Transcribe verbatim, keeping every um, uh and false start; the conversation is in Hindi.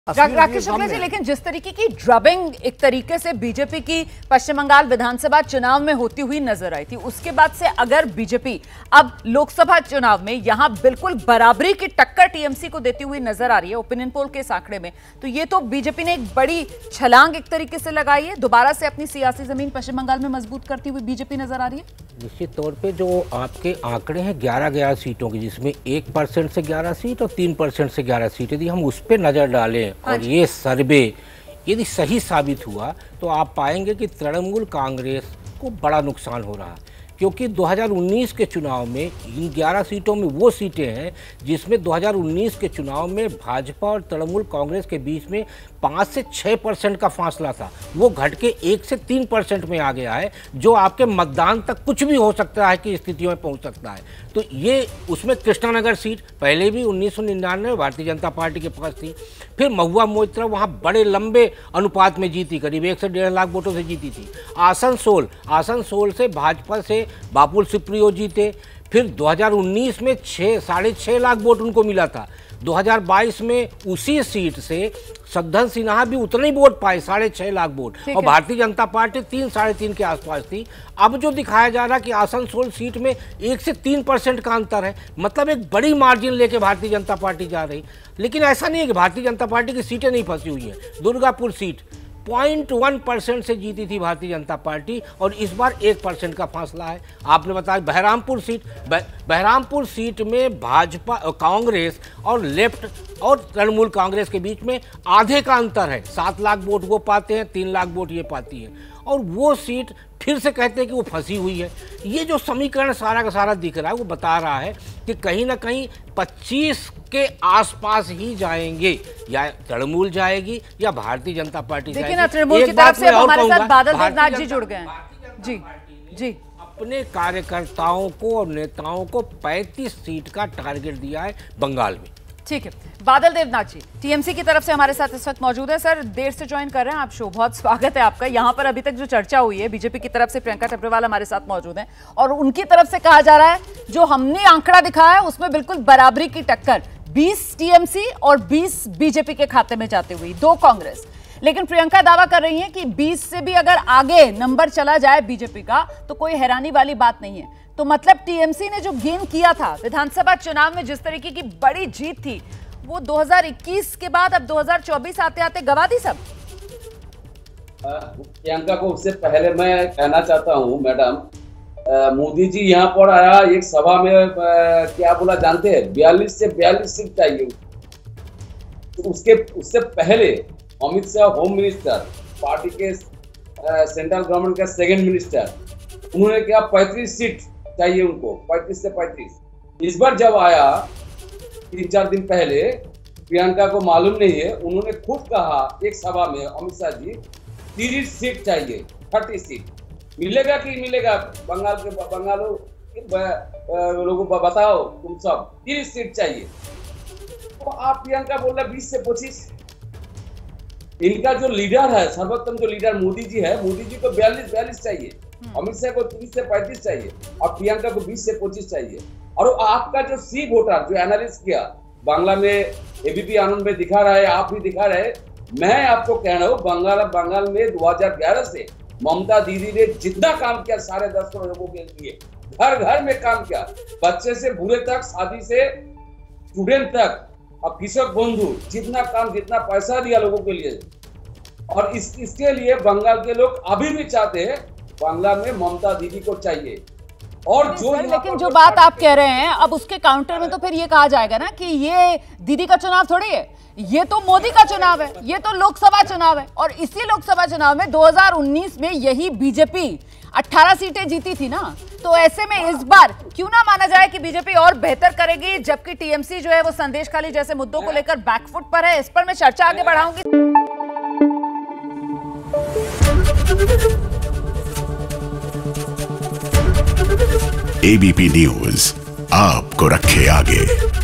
राकेश शुक्ला जी, लेकिन जिस तरीके की ड्रबिंग एक तरीके से बीजेपी की पश्चिम बंगाल विधानसभा चुनाव में होती हुई नजर आई थी, उसके बाद से अगर बीजेपी अब लोकसभा चुनाव में यहां बिल्कुल बराबरी की टक्कर टीएमसी को देती हुई नजर आ रही है ओपिनियन पोल के इस आंकड़े में, तो ये तो बीजेपी ने एक बड़ी छलांग एक तरीके से लगाई है। दोबारा से अपनी सियासी जमीन पश्चिम बंगाल में मजबूत करती हुई बीजेपी नजर आ रही है। निश्चित तौर पे जो आपके आंकड़े हैं ग्यारह ग्यारह सीटों की, जिसमें एक परसेंट से ग्यारह सीट और तीन परसेंट से ग्यारह सीट, यदि हम उस पर नज़र डालें और ये सर्वे यदि सही साबित हुआ तो आप पाएंगे कि तृणमूल कांग्रेस को बड़ा नुकसान हो रहा है, क्योंकि दो हज़ार उन्नीस के चुनाव में इन ग्यारह सीटों में वो सीटें हैं जिसमें दो हज़ार उन्नीस के चुनाव में भाजपा और तृणमूल कांग्रेस के बीच में पाँच से छः परसेंट का फासला था, वो घट के एक से तीन परसेंट में आ गया है, जो आपके मतदान तक कुछ भी हो सकता है कि स्थितियों में पहुंच सकता है। तो ये उसमें कृष्णानगर सीट पहले भी उन्नीस सौ निन्यानवे भारतीय जनता पार्टी के पास थी, फिर महुआ मोइत्रा वहाँ बड़े लंबे अनुपात में जीती, करीब एक से डेढ़ लाख वोटों से जीती थी। आसनसोल आसनसोल से भाजपा से बाबुल सुप्रियो जीते, फिर दो हज़ार उन्नीस में छः साढ़े छः लाख वोट उनको मिला था। दो हज़ार बाईस में उसी सीट से सद्दन सिन्हा भी उतने ही वोट पाए, साढ़े छः लाख वोट, और भारतीय जनता पार्टी तीन साढ़े तीन के आसपास थी। अब जो दिखाया जा रहा है कि आसनसोल सीट में एक से तीन परसेंट का अंतर है, मतलब एक बड़ी मार्जिन लेके भारतीय जनता पार्टी जा रही। लेकिन ऐसा नहीं है कि भारतीय जनता पार्टी की सीटें नहीं फंसी हुई हैं। Durgapur seat point one percent से जीती थी भारतीय जनता पार्टी और इस बार एक परसेंट का फासला है। आपने बताया बहरामपुर सीट, बहरामपुर सीट में भाजपा कांग्रेस और लेफ्ट और तृणमूल कांग्रेस के बीच में आधे का अंतर है, सात लाख वोट वो पाते हैं, तीन लाख वोट ये पाती है, और वो सीट फिर से कहते हैं कि वो फंसी हुई है। ये जो समीकरण सारा का सारा दिख रहा है वो बता रहा है कि कहीं ना कहीं पच्चीस के आसपास ही जाएंगे, या तृणमूल जाएगी या भारतीय जनता पार्टी जाएगी। लेकिन तृणमूल की तरफ से अब हमारे साथ बादल देवनाथ जी जुड़ गए हैं। जी जी अपने कार्यकर्ताओं को और नेताओं को पैंतीस सीट का टारगेट दिया है बंगाल में। ठीक है, बादल देवनाथ जी टीएमसी की तरफ से हमारे साथ इस वक्त मौजूद है। सर, देर से ज्वाइन कर रहे हैं आप शो, बहुत स्वागत है आपका। यहाँ पर अभी तक जो चर्चा हुई है, बीजेपी की तरफ से प्रियंका टपरेवाल हमारे साथ मौजूद हैं और उनकी तरफ से कहा जा रहा है जो हमने आंकड़ा दिखाया है उसमें बिल्कुल बराबरी की टक्कर, बीस टीएमसी और बीस बीजेपी के खाते में जाते हुए, दो कांग्रेस। लेकिन प्रियंका दावा कर रही है कि बीस से भी अगर आगे नंबर चला जाए बीजेपी का तो कोई हैरानी वाली बात नहीं है। तो मतलब टीएमसी ने जो गेन किया था विधानसभा चुनाव में, जिस तरीके की बड़ी जीत थी, वो दो हज़ार इक्कीस के बाद अब दो हज़ार चौबीस आते आते गवा दी सब। प्रियंका को उससे पहले मैं कहना चाहता हूं, मैडम, मोदी जी यहाँ पर आया एक सभा में आ, क्या बोला जानते हैं, बयालीस से बयालीस सीट चाहिए। तो उसके उससे पहले Amit Shah home minister, party के सेंट्रल गवर्नमेंट का सेकंड मिनिस्टर, उन्होंने क्या पैंतीस सीट चाहिए उनको, पैंतीस से पैंतीस। इस बार जब आया तीन चार दिन पहले, प्रियंका को मालूम नहीं है, उन्होंने खुद कहा एक सभा में, अमित शाह जी, तीस सीट चाहिए, तीस सीट मिलेगा कि मिलेगा बंगाल के बंगालों लोगों को बताओ, तुम सब तीस सीट चाहिए। तो आप प्रियंका बोल रहे बीस से पच्चीस। इनका जो लीडर है, सर्वोत्तम जो लीडर मोदी जी है, मोदी जी को बयालीस बयालीस चाहिए, अमित शाह को तीस से पैंतीस चाहिए और प्रियंका को बीस से पच्चीस चाहिए। और आपका जो सी वोटर जो एनालिस्ट किया बांग्ला में, एबीपी आनंद में दिखा रहा है, आप भी दिखा रहे, मैं आपको कह रहा हूँ बंगाल बंगाल में दो हज़ार ग्यारह से ममता दीदी ने जितना काम किया साढ़े दस करोड़ लोगों के लिए, घर घर में काम किया, बच्चे से बूढ़े तक, शादी से स्टूडेंट तक, और कृषक बंधु, जितना काम जितना पैसा दिया लोगों के लिए। और इस इसके लिए बंगाल के लोग अभी भी चाहते हैं बांग्ला में ममता दीदी को चाहिए। और जो लेकिन जो बात आप कह रहे हैं, अब उसके काउंटर में तो फिर ये कहा जाएगा ना कि ये दीदी का चुनाव थोड़ी है, ये तो मोदी का चुनाव है, ये तो लोकसभा चुनाव है। और इसी लोकसभा चुनाव में दो हज़ार उन्नीस में यही बीजेपी अठारह सीटें जीती थी ना, तो ऐसे में इस बार क्यों ना माना जाए कि बीजेपी और बेहतर करेगी, जबकि टीएमसी जो है वो संदेशखाली जैसे मुद्दों को लेकर बैकफुट पर है। इस पर मैं चर्चा आगे बढ़ाऊंगी। एबीपी न्यूज आपको रखे आगे।